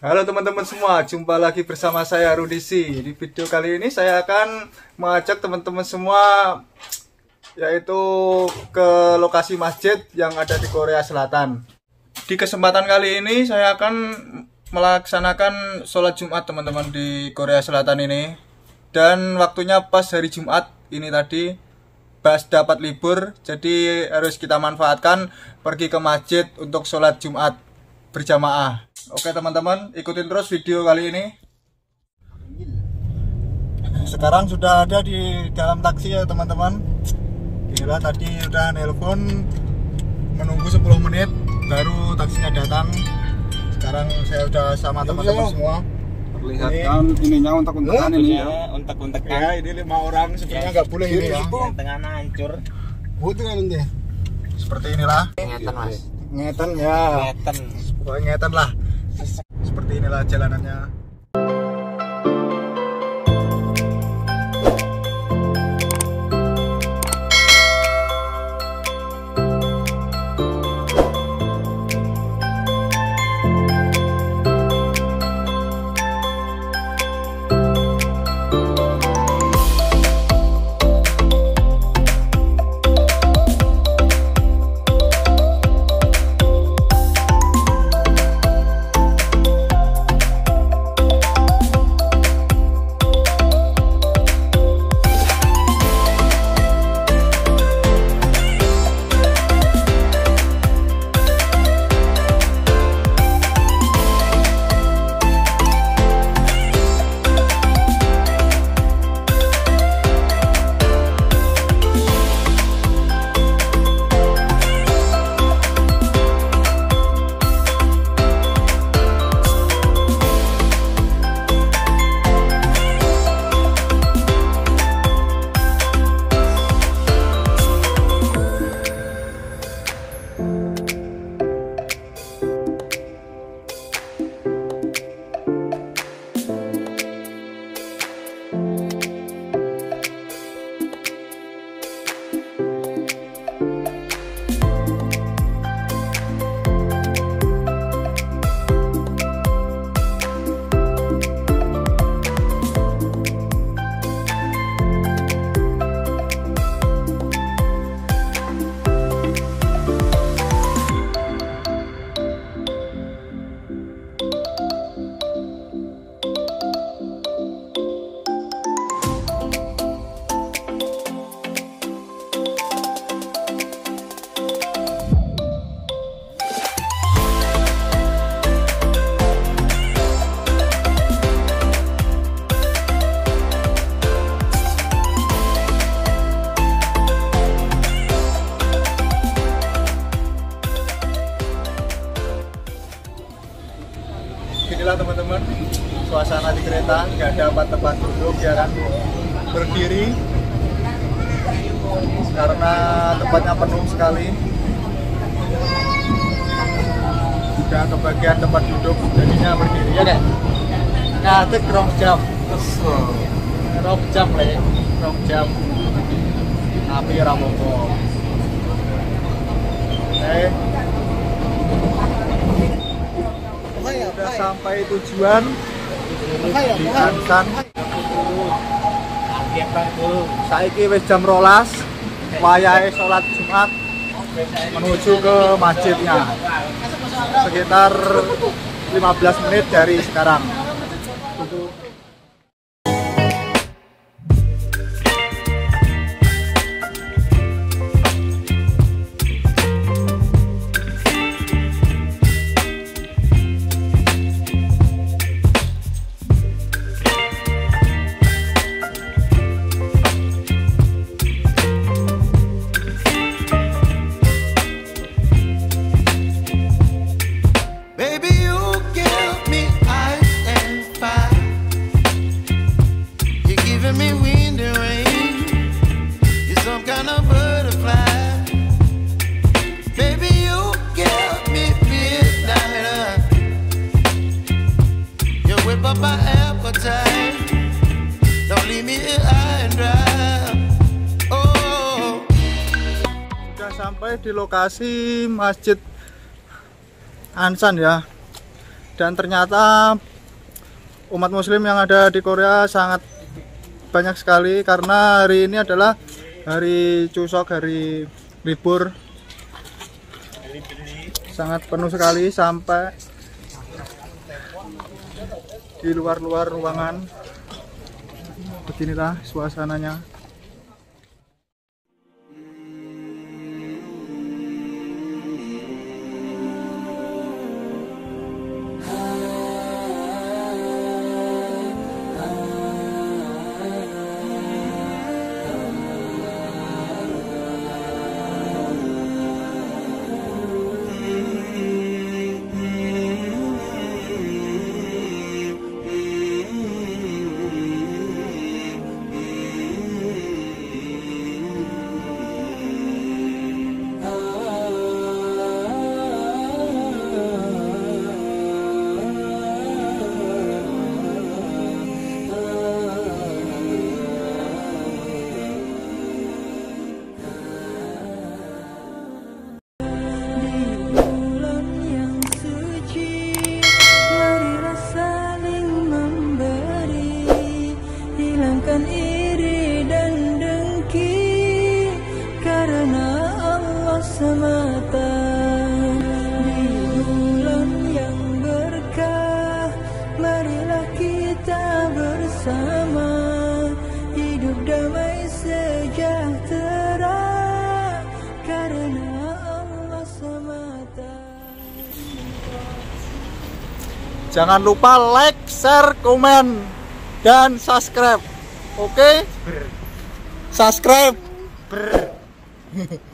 Halo teman-teman semua, jumpa lagi bersama saya Rudisi. Di video kali ini saya akan mengajak teman-teman semua yaitu ke lokasi masjid yang ada di Korea Selatan. Di kesempatan kali ini saya akan melaksanakan sholat Jumat teman-teman di Korea Selatan ini. Dan waktunya pas hari Jumat ini tadi, pas dapat libur, jadi harus kita manfaatkan pergi ke masjid untuk sholat Jumat berjamaah. Oke teman-teman, ikutin terus video kali ini. Sekarang sudah ada di dalam taksi ya teman-teman. Gila, tadi udah nelpon menunggu 10 menit baru taksinya datang. Sekarang saya udah sama teman-teman semua. Perlihatkan ininya untak-untakan ini ya. Untak-untakan. Ya, ini 5 orang sebenarnya nggak boleh ini ya. Yang tengah hancur. Seperti inilah. Ngetan mas. Ngetan ya. Ngetan. Pokoknya ngetan lah. Seperti inilah jalanannya. Inilah teman-teman suasana di kereta, nggak ada tempat duduk ya kan, berdiri karena tempatnya penuh sekali. Sudah kebagian tempat duduk, jadinya berdiri ya kan. Ngadek rong jam tapi rapopo. Sudah sampai tujuan di Ansan. Saiki wis jam 12, wayahe sholat Jumat menuju ke masjidnya. Sekitar 15 menit dari sekarang. Sudah sampai di lokasi Masjid Ansan ya. Dan ternyata umat muslim yang ada di Korea sangat banyak sekali, karena hari ini adalah hari Chuseok, hari libur. Sangat penuh sekali sampai di luar-luar ruangan. Beginilah suasananya. Iri dan dengki karena Allah semata. Di bulan yang berkah, marilah kita bersama hidup damai sejahtera karena Allah semata. Jangan lupa like, share, komen, dan subscribe. Oke? Subscribe.